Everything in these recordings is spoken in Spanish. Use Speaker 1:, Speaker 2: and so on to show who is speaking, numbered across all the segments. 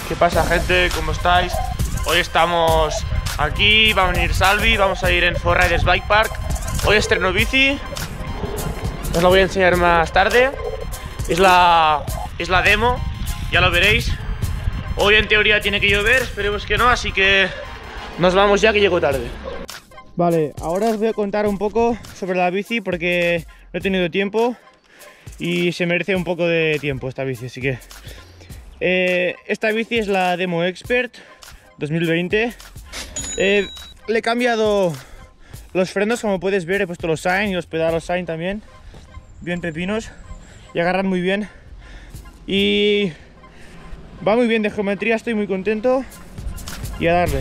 Speaker 1: ¿Qué pasa, gente? ¿Cómo estáis? Hoy estamos aquí, va a venir Salvi, vamos a ir en 4Riders Bike Park. Hoy estreno bici, os lo voy a enseñar más tarde. Es la demo, ya lo veréis. Hoy en teoría tiene que llover, esperemos que no, así que nos vamos ya que llego tarde. Vale, ahora os voy a contar un poco sobre la bici porque no he tenido tiempo y se merece un poco de tiempo esta bici, así que... esta bici es la Demo Expert 2020. Le he cambiado los frenos, como puedes ver, he puesto los Shine y los pedalos Shine también, bien pepinos, y agarran muy bien y va muy bien de geometría, estoy muy contento y a darle.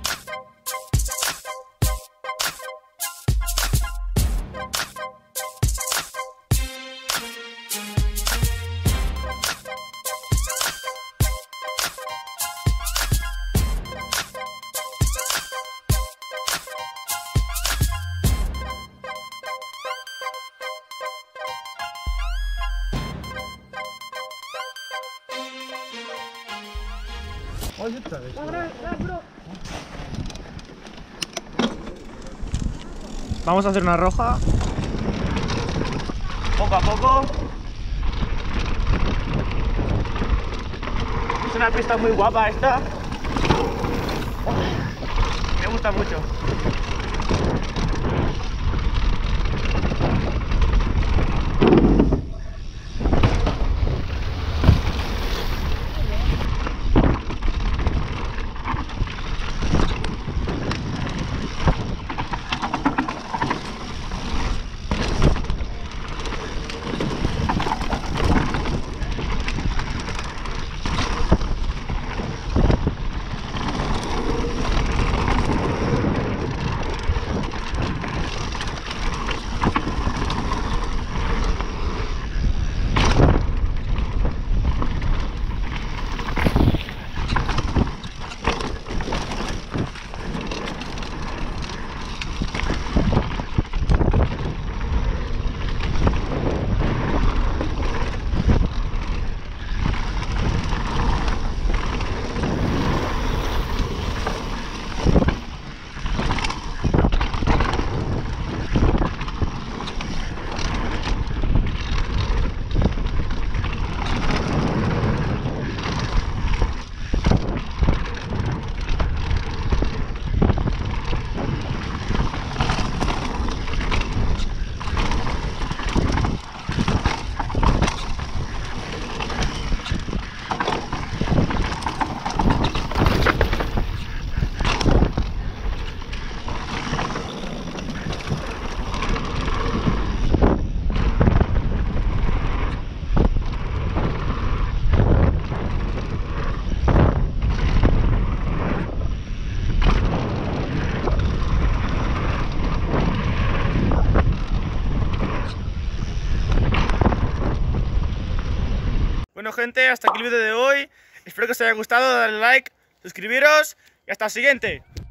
Speaker 1: Vamos a hacer una roja, poco a poco. Es una pista muy guapa esta, me gusta mucho. Bueno, gente, hasta aquí el vídeo de hoy. Espero que os haya gustado, dale like, suscribiros y hasta el siguiente.